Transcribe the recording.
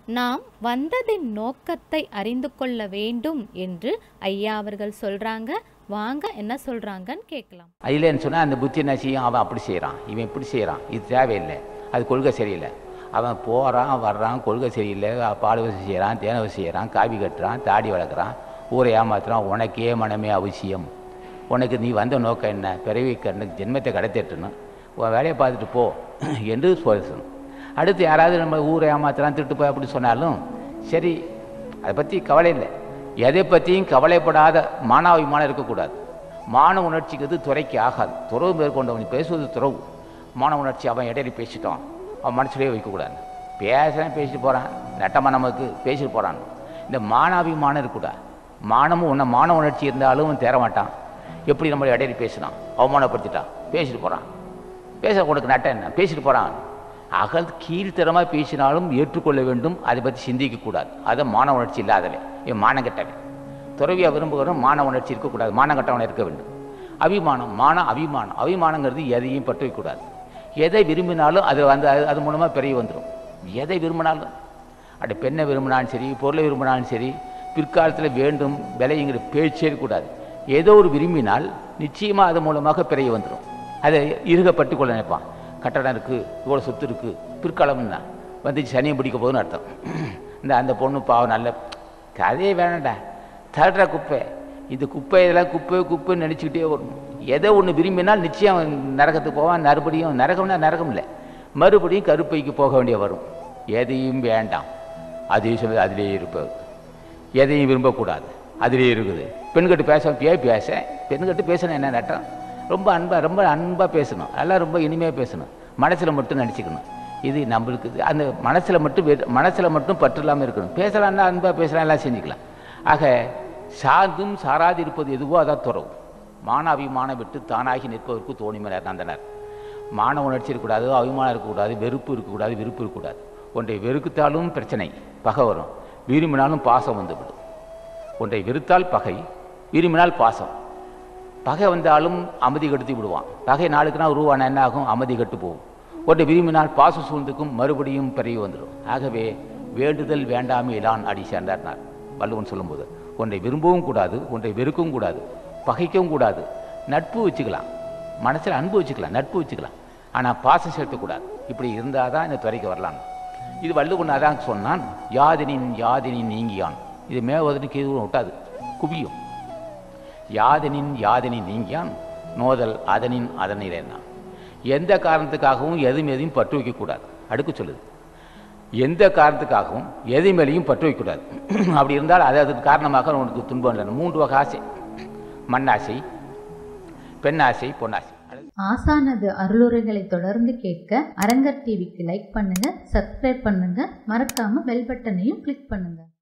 நாம் வந்ததின் நோக்கத்தை அறிந்து கொள்ள வேண்டும் என்று ஐயா அவர்கள் சொல்றாங்க. வாங்க என்ன சொல்றாங்கன்னு கேட்கலாம். இல்லைன்னு சொன்னால் அந்த புத்தி என்ன செய்யும், அவன் அப்படி செய்கிறான், இவன் இப்படி செய்கிறான், இது தேவையில்லை, அது கொள்கை சரியில்லை, அவன் போகிறான் வர்றான், கொள்கை சரியில்லை, பால் வசதி செய்கிறான், தேனை வசதி செய்கிறான், காவி கட்டுறான், தாடி வளர்க்குறான், ஊரை ஏமாத்துறான், உனக்கே மனமே அவசியம், உனக்கு நீ வந்த நோக்கம் என்ன, பிறவி ஜென்மத்தை கடத்திட்டுன்னு உன் வேலையை பார்த்துட்டு போ என்று சொல்லணும். அடுத்து யாராவது நம்ம ஊரை ஏமாத்துறான் திருட்டு போய் அப்படி சொன்னாலும் சரி, அதை பற்றி கவலை இல்லை. எதை பற்றியும் கவலைப்படாத மானாபிமானம் இருக்கக்கூடாது. மான உணர்ச்சிக்கு துறைக்கு ஆகாது. துறவு மேற்கொண்டவன் பேசுவது துறவு. மான உணர்ச்சி அவன் இடையில பேசிட்டான், அவன் மனசுலேயே வைக்கக்கூடாது. பேசுகிறேன் பேசிட்டு போகிறான், நட்டமாக நமக்கு பேசிட்டு போகிறான். இந்த மானாபிமானம் இருக்கக்கூடாது. மானமும் உன்னை மான உணர்ச்சி இருந்தாலும் தேர மாட்டான். எப்படி நம்மளை இடையில பேசினான், அவமானப்படுத்திட்டான், பேசிட்டு போகிறான். பேச உனக்கு நட்டம் என்ன, பேசிட்டு போகிறான். அகல் கீழ்த்தரமாக பேசினாலும் ஏற்றுக்கொள்ள வேண்டும். அதை பற்றி சிந்திக்கக்கூடாது. அதை மான உணர்ச்சி இல்லாதவன், என் மானம் கட்டவன். துறவியாக விரும்புகிறவன் மான உணர்ச்சி இருக்கக்கூடாது, மானம் கட்டவனை இருக்க வேண்டும். அபிமானம், அபிமானம். அபிமானங்கிறது எதையும் பற்ற வைக்கக்கூடாது. எதை விரும்பினாலும் அது அது மூலமாக பெரிய வந்துடும். எதை விரும்பினாலும், அப்படி பெண்ணை விரும்பினாலும் சரி, பொருளை விரும்பினாலும் சரி, பிற்காலத்தில் வேண்டும் விலைங்கிற பேச்சே இருக்கக்கூடாது. ஏதோ ஒரு விரும்பினால் நிச்சயமாக அது மூலமாக பெரிய வந்துடும். அதை இருகப்பட்டு கொள்ள நினைப்பான். கட்டடம் இருக்குது, இவ்வளோ சொத்து இருக்குது, பிற்காலம்னா வந்துச்சு சனியை பிடிக்க போகுதுன்னு அர்த்தம். அந்த பொண்ணு பாவம் நல்ல கதையே வேணாண்டா, தடுற குப்பை, இந்த குப்பை இதெல்லாம் குப்பைன்னு நினச்சிக்கிட்டே வரும். எதை ஒன்று விரும்பினால் நிச்சயம் நரகத்துக்கு போவான். மறுபடியும் நரகம்னா நரகம் இல்லை, மறுபடியும் கருப்பைக்கு போக வேண்டிய வரும். எதையும் வேண்டாம், அதையும் சொல்லி அதிலேயே இருப்பது. எதையும் விரும்பக்கூடாது, அதிலேயே இருக்குது. பெண்கிட்ட பேச பெண்கிட்ட பேசணும் என்ன நட்டம், ரொம்ப அன்பாக பேசணும், எல்லாம் ரொம்ப இனிமையாக பேசணும், மனசில் மட்டும் நினச்சிக்கணும். இது நம்மளுக்கு அந்த மனசில் மட்டும் பற்று இல்லாமல் இருக்கணும். பேசலாம்னா அன்பாக பேசலாம், எல்லாம் செஞ்சுக்கலாம். ஆக சார்ந்தும் சாராது இருப்பது எதுவோ அதான் துறவு. மான அபிமானம் விட்டு தானாகி நிற்பதற்கு தோணிமலர் நந்தனர். மான உணர்ச்சி இருக்கக்கூடாது, அபிமானம் இருக்கக்கூடாது, வெறுப்பு இருக்கக்கூடாது, விருப்பு இருக்கக்கூடாது. ஒன்றை வெறுத்தாலும் பிரச்சனை, பகை வரும். விரும்பினாலும் பாசம் வந்துவிடும். ஒன்றை வெறுத்தால் பகை, விரும்பினால் பாசம். பகை வந்தாலும் அமைதி கெடுத்து விடுவான். பகை நாளுக்கு நாள் உருவான என்ன ஆகும், அமைதி கெட்டு போகும். ஒன்றை விரும்பினால் பாசம் சூழ்ந்துக்கும், மறுபடியும் பெருகி வந்துடும். ஆகவே வேண்டுதல் வேண்டாமே இலான் அடி சேர்ந்தார்னார் வள்ளுவன் சொல்லும்போது. ஒன்றை விரும்பவும் கூடாது, ஒன்றை வெறுக்கவும் கூடாது, பகைக்கவும் கூடாது. நட்பு வச்சுக்கலாம், மனசில் அன்பு வச்சுக்கலாம், நட்பு வச்சுக்கலாம், ஆனால் பாசம் செலுத்தக்கூடாது. இப்படி இருந்தால் தான் இந்த துறைக்கு வரலாம். இது வள்ளுவன் அதான் சொன்னான், யாதினின் நீங்கியான். இது மேவதற்கு எதுவும் விட்டாது, குவியும். யாதனின் நீங்கியான் நோதல் அதனிலேனான். எந்த காரணத்துக்காகவும் எதையும் பற்று வைக்கக்கூடாது. அடுக்கு சொல்லுது, எந்த காரணத்துக்காகவும் எதை மேலேயும் பற்று வைக்கக்கூடாது. அப்படி இருந்தால் அதுக்கு காரணமாக உனக்கு துன்பம் இல்லை. 3 வகை ஆசை: மண்ணாசை, பெண்ணாசை, பொன்னாசை. ஆசானது அருளுரைகளை தொடர்ந்து கேட்க அரங்கர் டிவிக்கு லைக் பண்ணுங்க, சப்ஸ்கிரைப் பண்ணுங்க, மறக்காம பெல் பட்டனையும் கிளிக் பண்ணுங்க.